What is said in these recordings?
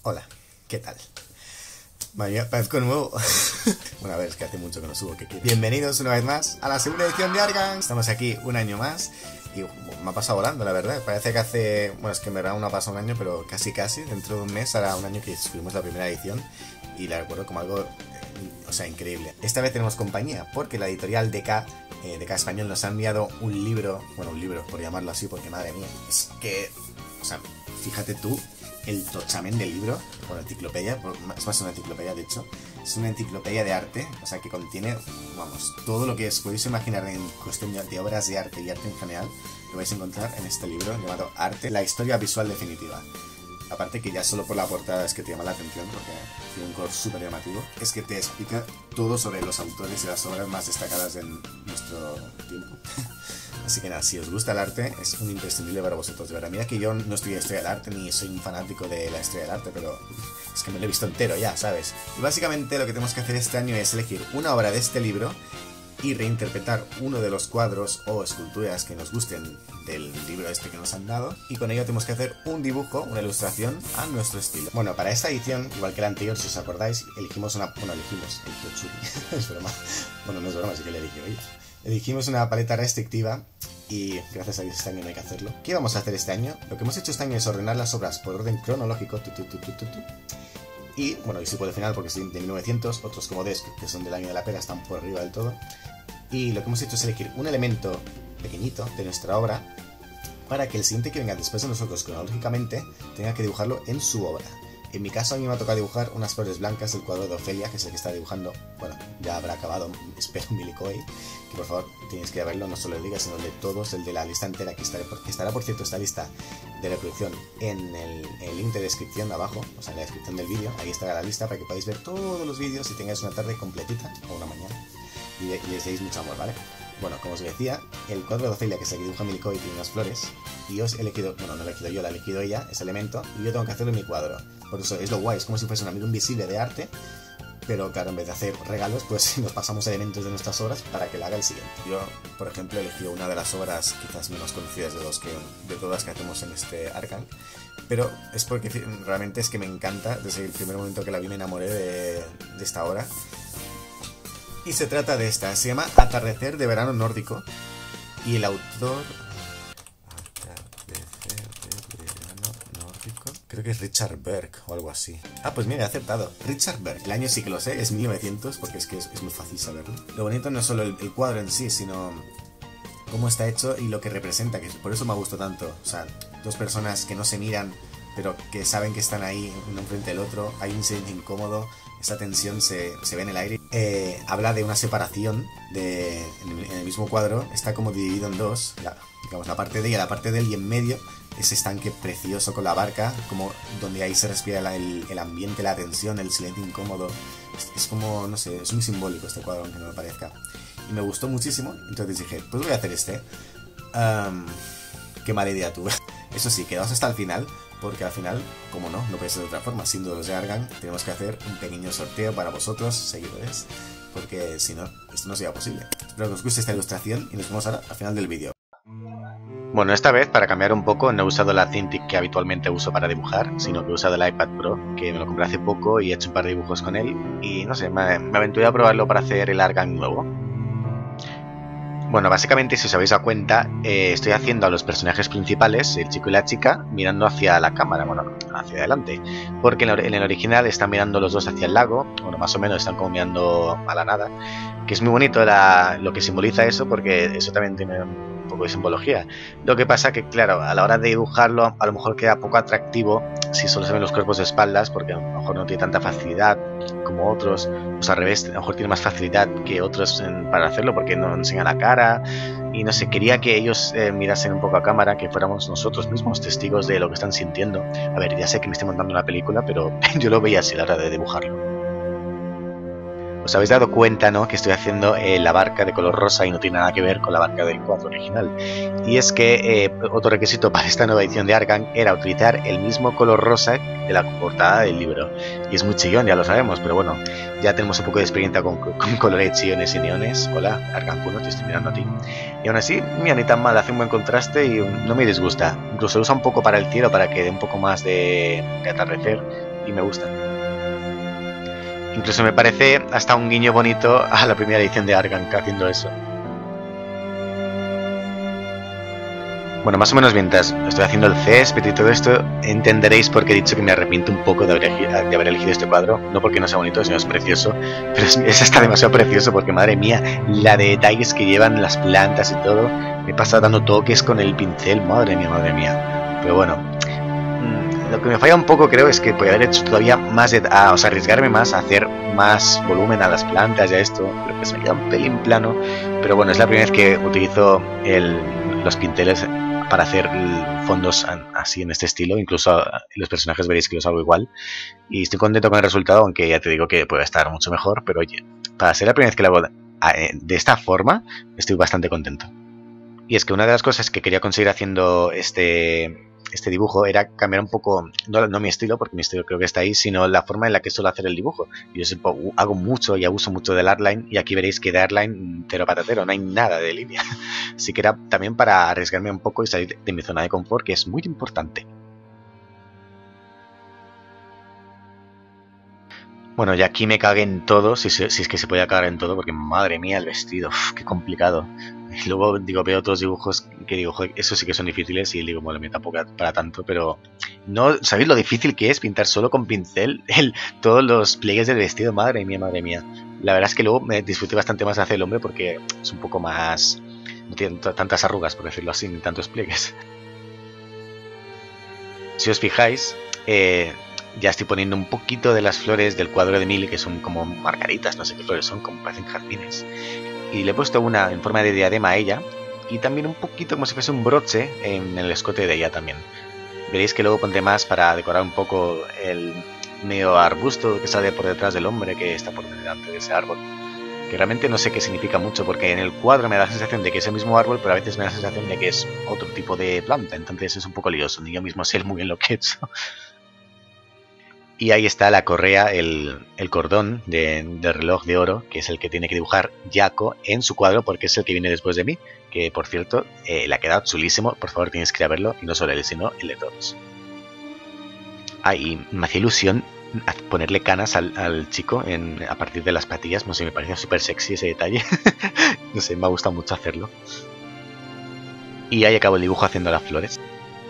Hola, ¿qué tal? Madre mía, parezco nuevo. Bueno, a ver, es que hace mucho que no subo. Bienvenidos una vez más a la segunda edición de Arkham. Estamos aquí un año más y me ha pasado volando, la verdad. Parece que hace... Bueno, es que en verdad no ha pasado un año, pero casi. Dentro de un mes hará un año que subimos la primera edición y la recuerdo como algo... O sea, increíble. Esta vez tenemos compañía porque la editorial DK Español nos ha enviado un libro. Bueno, un libro, por llamarlo así, porque madre mía. Es que... O sea, fíjate tú... El tochamen del libro, bueno, enciclopedia, es más una enciclopedia de hecho, es una enciclopedia de arte, o sea que contiene, vamos, todo lo que os podéis imaginar en cuestión de obras de arte y arte en general, lo vais a encontrar en este libro llamado Arte, la historia visual definitiva. Aparte que ya solo por la portada es que te llama la atención porque tiene un color súper llamativo, es que te explica todo sobre los autores y las obras más destacadas de nuestro tiempo. Así que nada, si os gusta el arte, es un imprescindible para vosotros, de verdad. Mira que yo no estudié historia del arte, ni soy un fanático de la historia del arte, pero es que me lo he visto entero ya, ¿sabes? Y básicamente lo que tenemos que hacer este año es elegir una obra de este libro y reinterpretar uno de los cuadros o esculturas que nos gusten del libro este que nos han dado, y con ello tenemos que hacer un dibujo, una ilustración a nuestro estilo. Bueno, para esta edición, igual que la anterior, si os acordáis, elegimos una... Bueno, eligió Churi. Es broma. Bueno, no es broma, sí que le eligió ella. Elegimos una paleta restrictiva y gracias a Dios este año no hay que hacerlo. ¿Qué vamos a hacer este año? Lo que hemos hecho este año es ordenar las obras por orden cronológico. Y, bueno, y si por el final, porque son de 1900, otros como Desk, que son del año de la pera, están por arriba del todo. Y lo que hemos hecho es elegir un elemento pequeñito de nuestra obra para que el siguiente que venga después de nosotros cronológicamente tenga que dibujarlo en su obra. En mi caso a mí me ha tocado dibujar unas flores blancas del cuadro de Ofelia, que es el que está dibujando, bueno, ya habrá acabado, espero, Milicoy, que por favor tenéis que verlo, no solo el diga, sino el de todos, el de la lista entera, que estará por cierto esta lista de reproducción en el link de descripción abajo, o sea en la descripción del vídeo, ahí estará la lista para que podáis ver todos los vídeos y tengáis una tarde completita, o una mañana, y les deis mucho amor, ¿vale? Bueno, como os decía, el cuadro de Ofelia, que es el que dibuja Milicoy, tiene unas flores, y os he elegido, bueno, no lo he elegido yo, la he elegido ella, ese elemento, y yo tengo que hacerlo en mi cuadro. Por eso es lo guay, es como si fuese un amigo invisible de arte, pero claro, en vez de hacer regalos, pues nos pasamos elementos de nuestras obras para que la haga el siguiente. Yo, por ejemplo, he elegido una de las obras quizás menos conocidas de todas que hacemos en este Arkham, pero es porque realmente es que me encanta, desde el primer momento que la vi me enamoré de esta obra. Y se trata de esta, se llama Atardecer de verano nórdico, y el autor... Creo que es Richard Berg o algo así. Ah, pues mira, he acertado. Richard Berg. El año sí que lo sé, es 1900, porque es que es muy fácil saberlo. Lo bonito no es solo el cuadro en sí, sino cómo está hecho y lo que representa, que por eso me gustó tanto. O sea, dos personas que no se miran, pero que saben que están ahí uno enfrente del otro. Hay un silencio incómodo, esa tensión se ve en el aire. Habla de una separación en el mismo cuadro. Está como dividido en dos, digamos la parte de ella, la parte de él, y en medio ese estanque precioso con la barca, como donde ahí se respira el ambiente, la tensión, el silencio incómodo. Es como, no sé, es muy simbólico este cuadro, aunque no me parezca. Y me gustó muchísimo, entonces dije, pues voy a hacer este. Qué mala idea tuve. Eso sí, quedaos hasta el final, porque al final, como no puede ser de otra forma, siendo los de Arkham, tenemos que hacer un pequeño sorteo para vosotros, seguidores, porque si no, esto no sería posible. Espero que os guste esta ilustración y nos vemos ahora al final del vídeo. Bueno, esta vez, para cambiar un poco, no he usado la Cintiq que habitualmente uso para dibujar, sino que he usado el iPad Pro, que me lo compré hace poco y he hecho un par de dibujos con él, y no sé, me aventuré a probarlo para hacer el Arkham nuevo. Bueno, básicamente, si os habéis dado cuenta, estoy haciendo a los personajes principales, el chico y la chica, mirando hacia la cámara, bueno, hacia adelante, porque en el original están mirando los dos hacia el lago, bueno, más o menos están como mirando a la nada, que es muy bonito lo que simboliza eso, porque eso también tiene un poco de simbología. Lo que pasa que, claro, a la hora de dibujarlo, a lo mejor queda poco atractivo si solo se ven los cuerpos de espaldas, porque a lo mejor no tiene tanta facilidad como otros, pues al revés, a lo mejor tiene más facilidad que otros para hacerlo, porque no enseña la cara, y no sé, quería que ellos mirasen un poco a cámara, que fuéramos nosotros mismos testigos de lo que están sintiendo. A ver, ya sé que me estoy montando una película, pero yo lo veía así a la hora de dibujarlo. Os habéis dado cuenta, ¿no?, que estoy haciendo la barca de color rosa y no tiene nada que ver con la barca del cuadro original. Y es que otro requisito para esta nueva edición de Arkham era utilizar el mismo color rosa de la portada del libro. Y es muy chillón, ya lo sabemos, pero bueno, ya tenemos un poco de experiencia con colores, chillones y neones. Hola, Arkham 1, te estoy mirando a ti. Y aún así, mira, ni tan mal, hace un buen contraste y no me disgusta. Incluso lo usa un poco para el cielo, para que dé un poco más de atardecer. y me gustan. Incluso me parece hasta un guiño bonito a la primera edición de Argan haciendo eso. Bueno, más o menos mientras estoy haciendo el césped y todo esto, entenderéis por qué he dicho que me arrepiento un poco de haber elegido este cuadro. No porque no sea bonito, sino es precioso. Pero es hasta demasiado precioso porque, madre mía, la de detalles que llevan las plantas y todo. Me pasa dando toques con el pincel, madre mía. Pero bueno, lo que me falla un poco creo es que podría haber hecho todavía más, o sea, arriesgarme más a hacer más volumen a las plantas y a esto. Creo que se me queda un pelín plano. Pero bueno, es la primera vez que utilizo los pinceles para hacer fondos así en este estilo. Incluso los personajes veréis que los hago igual. Y estoy contento con el resultado, aunque ya te digo que puede estar mucho mejor. Pero oye, para ser la primera vez que lo hago de esta forma, estoy bastante contento. Y es que una de las cosas que quería conseguir haciendo este dibujo era cambiar un poco, no mi estilo, porque mi estilo creo que está ahí, sino la forma en la que suelo hacer el dibujo. Yo siempre hago mucho y abuso mucho del artline, y aquí veréis que de artline cero patatero, no hay nada de línea. Así que era también para arriesgarme un poco y salir de mi zona de confort, que es muy importante. Bueno, y aquí me cagué en todo, si es que se podía cagar en todo, porque madre mía el vestido, qué complicado. Y luego digo, veo otros dibujos que digo, joder, esos sí que son difíciles, y digo, bueno, me tampoco para tanto, pero no, ¿sabéis lo difícil que es pintar solo con pincel todos los pliegues del vestido? Madre mía. La verdad es que luego me disfruté bastante más de hacer el hombre porque es un poco más, no tiene tantas arrugas, por decirlo así, ni tantos pliegues. Si os fijáis, ya estoy poniendo un poquito de las flores del cuadro de Milly, que son como margaritas, no sé qué flores son, como parecen jardines. Y le he puesto una en forma de diadema a ella, y también un poquito como si fuese un broche en el escote de ella también. Veréis que luego pondré más para decorar un poco el medio arbusto que sale por detrás del hombre que está por delante de ese árbol. Que realmente no sé qué significa mucho, porque en el cuadro me da la sensación de que es el mismo árbol, pero a veces me da la sensación de que es otro tipo de planta, entonces es un poco lioso, ni yo mismo sé muy bien lo que he hecho. Y ahí está la correa, el cordón del reloj de oro, que es el que tiene que dibujar Jaco en su cuadro, porque es el que viene después de mí, que por cierto, le ha quedado chulísimo. Por favor, tienes que ir a verlo, y no solo él, sino el de todos. Y me hacía ilusión ponerle canas al chico a partir de las patillas, no sé, me parece súper sexy ese detalle. No sé, me ha gustado mucho hacerlo. Y ahí acabo el dibujo haciendo las flores.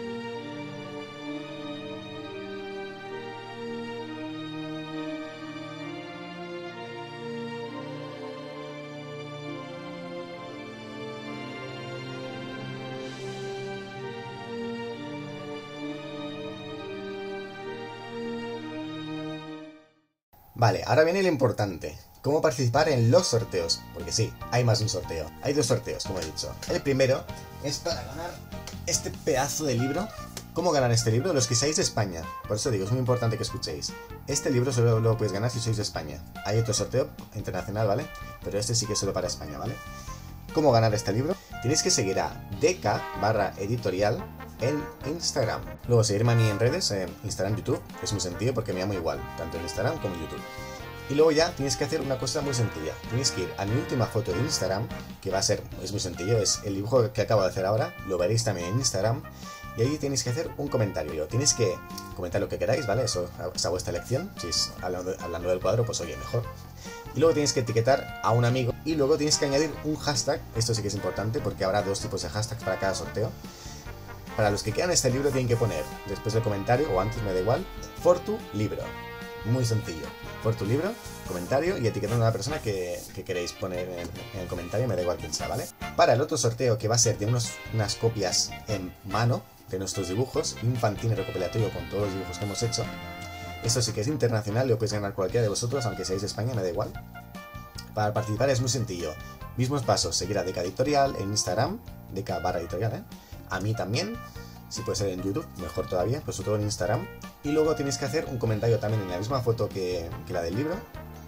Vale, ahora viene lo importante. ¿Cómo participar en los sorteos? Porque sí, hay más de un sorteo. Hay dos sorteos, como he dicho. El primero es para ganar este pedazo de libro. ¿Cómo ganar este libro? Los que seáis de España. Por eso digo, es muy importante que escuchéis. Este libro solo lo podéis ganar si sois de España. Hay otro sorteo internacional, ¿vale? Pero este sí que es solo para España, ¿vale? ¿Cómo ganar este libro? Tenéis que seguir a dk/editorial en Instagram. Luego seguirme a mí en redes, en Instagram, YouTube. Es muy sencillo porque me llamo igual, tanto en Instagram como en YouTube. Y luego ya tienes que hacer una cosa muy sencilla. Tienes que ir a mi última foto de Instagram, que va a ser, es muy sencillo, es el dibujo que acabo de hacer ahora. Lo veréis también en Instagram. Y ahí tenéis que hacer un comentario. Tienes que comentar lo que queráis, ¿vale? Eso es a vuestra elección. Si es hablando del cuadro, pues oye, mejor. Y luego tienes que etiquetar a un amigo. Y luego tienes que añadir un hashtag. Esto sí que es importante porque habrá dos tipos de hashtags para cada sorteo. Para los que quieran este libro tienen que poner, después del comentario, o antes, me da igual, for tu libro. Muy sencillo. For tu libro, comentario y etiquetando a la persona que queréis poner en el comentario, me da igual quién sea, ¿vale? Para el otro sorteo, que va a ser de unas copias en mano de nuestros dibujos y un fanzine recopilatorio con todos los dibujos que hemos hecho. Esto sí que es internacional, lo podéis ganar cualquiera de vosotros, aunque seáis de España, me da igual. Para participar es muy sencillo. Mismos pasos, seguir a DK Editorial en Instagram, DK/editorial, ¿eh? A mí también, si puede ser en YouTube, mejor todavía, pues sobre todo en Instagram. Y luego tienes que hacer un comentario también en la misma foto que la del libro.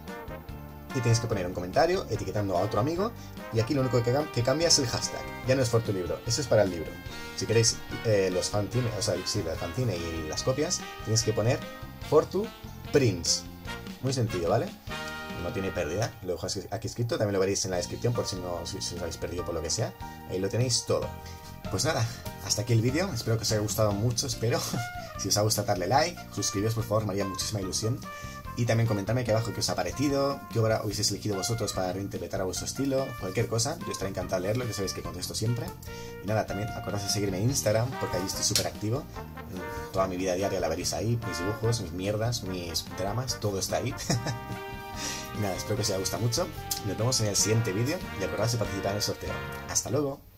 Y tienes que poner un comentario etiquetando a otro amigo. Y aquí lo único que cambia es el hashtag. Ya no es for tu libro, eso es para el libro. Si queréis los fanzines, o sea, sí, el fanzine y las copias, tienes que poner for tu prints. Muy sencillo, ¿vale? No tiene pérdida, lo dejo aquí escrito, también lo veréis en la descripción por si os habéis perdido por lo que sea. Ahí lo tenéis todo. Pues nada, hasta aquí el vídeo, espero que os haya gustado mucho, espero. Si os ha gustado, darle like, suscribiros por favor, me haría muchísima ilusión. Y también comentadme aquí abajo qué os ha parecido, qué obra hubieseis elegido vosotros para reinterpretar a vuestro estilo, cualquier cosa, yo estaré encantado de leerlo, que sabéis que contesto siempre. Y nada, también acordaos de seguirme en Instagram, porque allí estoy súper activo. Toda mi vida diaria la veréis ahí, mis dibujos, mis mierdas, mis dramas, todo está ahí. Y nada, espero que os haya gustado mucho. Nos vemos en el siguiente vídeo y acordaos de participar en el sorteo. ¡Hasta luego!